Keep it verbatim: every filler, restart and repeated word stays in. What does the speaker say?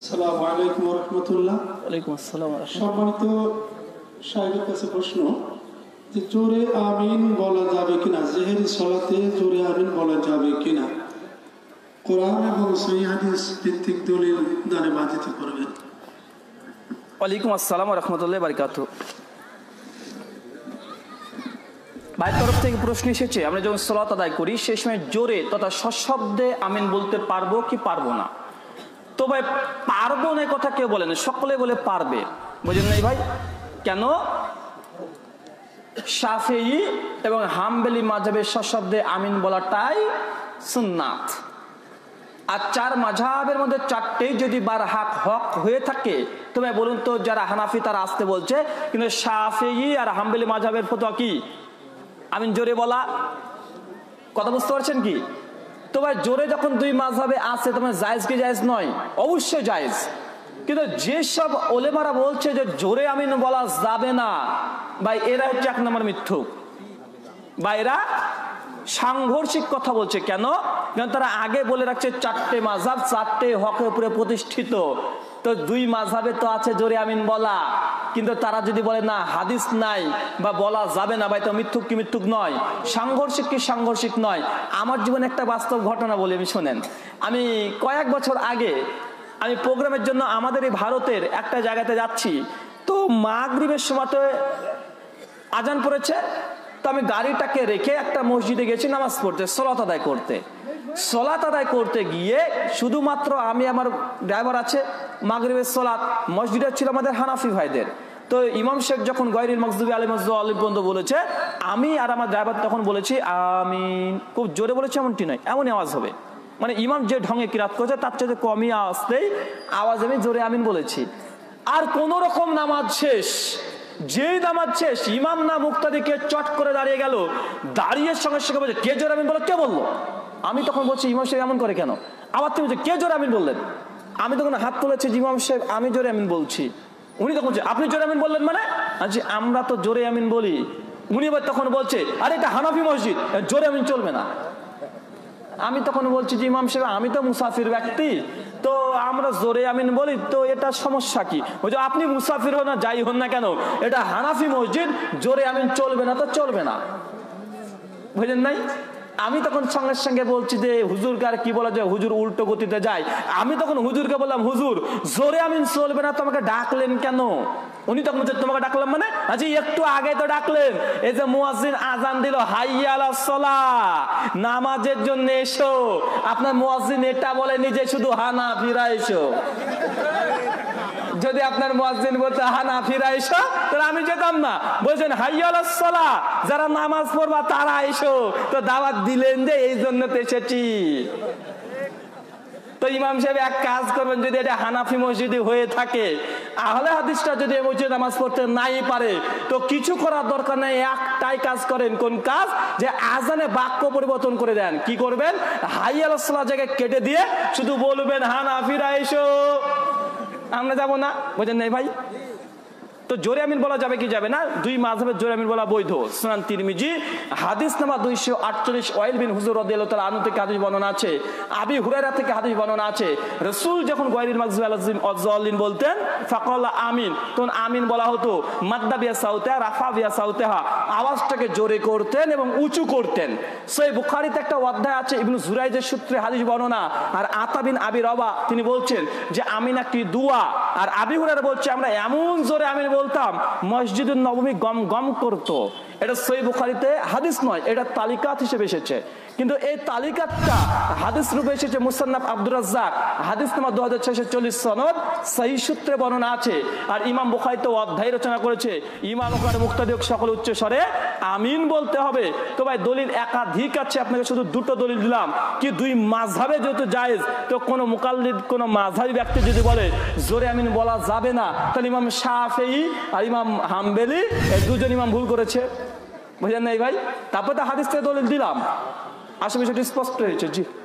আসসালামু আলাইকুম ওয়া রাহমাতুল্লাহ। ওয়ালাইকুম আসসালাম। সম্মানিত শাইখের কাছে প্রশ্ন, যে জোরে আমিন বলা যাবে কিনা, জেহেরি সালাতে জোরে আমিন বলা যাবে কিনা, কোরআন এবং সহিহ হাদিস ভিত্তিক দলিল দ্বারা বাধিত করবেন। ওয়ালাইকুম আসসালাম ওয়া রাহমাতুল্লাহি ওয়া বারাকাতুহু। ভাইয়ের তরফ থেকে প্রশ্ন এসেছে, আমরা যখন সালাত আদায় করি সেই সময় জোরে তথা সশব্দে আমিন বলতে পারবো কি পারবো না? তো ভাই পারবো না কথা কেউ বলে না, সকলে বলে পারবে। বুঝলেন নাই ভাই? কেন? শাফিঈ এবং হাম্বলি মাযহাবের সশব্দে আমিন বলাটাই সুন্নাত। আর চার মাযহাবের মধ্যে চারটেই যদি বার হাক হক হয়ে থাকে, তবে বলুন তো যারা হানাফি তারা আসতে বলছে, কিন্তু শাফিঈ আর হাম্বলি মাযহাবের ফতোয়া কি আমিন জোরে বলা। কথা বুঝতে পারছেন কি? তো ভাই জোরে যখন দুই মাযহাবে আছে, তোমার জায়েজ কি জায়েজ নয়? অবশ্যই জায়েজ। কিন্তু যেসব ওলেমারা বলছে যে জোরে আমিন বলা যাবে না, ভাই এরা হচ্ছে এক নম্বর মিথ্যুক, বা এরা সাংঘর্ষিক কথা বলছে। কেন? কারণ তারা আগে বলে রাখছে চারটে মাযহাব চারটে হকের উপরে প্রতিষ্ঠিত, তো দুই মাযহাবে তো আছে জোরে আমিন বলা, কিন্তু তারা যদি বলে না হাদিস নাই বা বলা যাবে না, ভাই তো মিথ্যুক কি মিথ্যুক নয়? সাংঘর্ষিক কি সাংঘর্ষিক নয়? আমার জীবনে একটা বাস্তব ঘটনা বলি, আমি শোনেন। আমি কয়েক বছর আগে আমি প্রোগ্রামের জন্য আমাদের এই ভারতের একটা জায়গাতে যাচ্ছি, তো মাগরিবের সময়তে আজান পড়েছে, তো আমি গাড়িটাকে রেখে একটা মসজিদে গেছি নামাজ পড়তে, সালাত আদায় করতে। সালাত আদায় করতে গিয়ে শুধুমাত্র আমি, আমার ড্রাইভার আছে, মাগরিবের সালাত মসজিদে ছিল আমাদের হানাফি ভাইদের। তো ইমাম সাহেব যখন গায়রিল মাগদুবি আলাইহিম ওয়াসসালাম বলেছে, আমি আর আমার ড্রাইভার তখন বলেছি আমিন। খুব জোরে বলেছে এমনটি নয়, এমনই আওয়াজ হবে, মানে ইমাম যে ঢঙে কিরাত করেছে তার চেয়ে কমই আওয়াজতেই আওয়াজ আমি জোরে আমিন বলেছি। আর কোন রকম নামাজ শেষ, যেই নামাজ শেষ ইমাম না মুক্তাদিকে চট করে দাঁড়িয়ে গেল, দাঁড়িয়ে সঙ্গে সঙ্গে বলছে কে জোরে আমিন বলো? কে বললো? আমি তখন বলছি ইমাম সাহেব এমন করে কেন? আবার তুমি কে জোরে আমিন বললেন? আমি তখন হাত তুলেছি, ইমাম সাহেব আমি জোরে আমিন বলছি। উনি তখন বলছে আপনি জোরে আমিন বললেন মানে? আচ্ছা আমরা তো জোরে আমিন বলি। উনি তখন বলছে আরে এটা হানাফি মসজিদ, জোরে আমিন চলবে না। আমি তখন বলছি যে ইমাম সাহেব আমি তো মুসাফির ব্যক্তি, তো আমরা জোরে আমিন বলি, তো এটা সমস্যা কি? ওই যে আপনি মুসাফির হন না যাই হন না কেন, এটা হানাফি মসজিদ, জোরে আমিন চলবে না তো চলবে না। বুঝলেন নাই? আমি তখন সঙ্গে সঙ্গে বলছি যে হুজুরকে আর কি বলা যায়, হুজুর উল্টো গতিতে যায়। আমি তখন হুজুরকে বললাম হুজুর জোরে আমিন চলবে না, তোমাকে ডাকলেন কেন? উনি তখন বলছে তোমাকে ডাকলাম মানে? আচ্ছা একটু আগে তো ডাকলেন, এই যে মুয়াজ্জিন আজান দিল হাইয়া আলাস সালাহ, নামাজের জন্য এসো, আপনার মুয়াজ্জিন এটা বলেনি যে শুধু হানাফিরা এসো। যদি আপনার মুয়াজ্জিন বলতে হানাফিরা এসো তাহলে আমি যেতাম না। বলছেন হাইয়া আলাস সালাহ, যারা নামাজ পড়বা তারা এসো, তো দাওয়াত দিলেন যে এই জন্য তো এসেছি। তো ইমাম সাহেব এক কাজ করবেন, যদি এটা হানাফি মসজিদে হয়ে থাকে, আহলে হাদিসটা যদি এই মসজিদে নামাজ পড়তে নাই পারে, তো কিছু করার দরকার নেই, একটাই কাজ করেন। কোন কাজ? যে আজানে বাক্য পরিবর্তন করে দেন। কি করবেন? হাইয়া আলাস সালাহ জায়গায় কেটে দিয়ে শুধু বলবেন হানাফিরা এসো, আমরা যাবো না। বুঝেন নাই ভাই? তো জোরে আমিন বলা যাবে কি যাবে না? দুই মাযহাবের জোরে আমিন বলা বৈধ। সুনান তিরমিজি হাদিস নাম্বার দুইশো আটচল্লিশ, ওয়াইল বিন হুজুর রাদিয়াল্লাহু তাআলা আনহু থেকে হাদিস বর্ণনা আছে, আবি হুরায়রা থেকে হাদিস বর্ণনা আছে, রাসূল যখন গায়রিল মাগদুবি আলাইহিম বলতেন ফাকালা আমিন, তখন আমিন বলা হতো মাদ্দা বিয়া সাউতা রাফা বিয়া সাউতাহা, আওয়াজটাকে জোরে করতেন এবং উঁচু করতেন। সহিহ বুখারীতে একটা অধ্যায় আছে ইবনু জুরাইজের সূত্রে হাদিস বর্ণনা, আর আতা বিন আবি রবা তিনি বলছেন যে আমিন একটি দোয়া, আর আবি হুরায়রা বলছে আমরা এমন জোরে আমিন বলতাম মসজিদুন নববী গম গম করতো। এটা সহিহ বুখারীতে হাদিস নয়, এটা তালিকাত হিসেবে এসেছে, কিন্তু এই তালিকাতটা হাদিস রূপে এসেছে মুসান্নাফ আব্দুর রাজ্জাক, হাদিস নাম্বার দুই হাজার ছয়শো চল্লিশ সনদ, সহিহ সূত্রে বর্ণনা আছে। আর ইমাম বুখারী তো অধ্যায় রচনা করেছে, ইমাম ওখানে মুক্তাদি সকল উচ্চ স্বরে আমিন বলতে হবে। তো ভাই দলিল একাধিক আছে, আপনাকে শুধু দুটো দলিল দিলাম। কি দুই মাযহাবে যেহেতু জায়েজ, তো কোনো মুকাল্লিদ কোনো মাযহাবী ব্যক্তি যদি বলে জোরে আমিন বলা যাবে না, তাহলে ইমাম শাফিঈ আর ইমাম হাম্বলি এই দুজন ইমাম ভুল করেছে। বুঝলেন নাই ভাই? তারপরে তো হাদিস থেকে দলিল দিলাম, আসলে বিষয়টি স্পষ্ট হয়েছে। জি।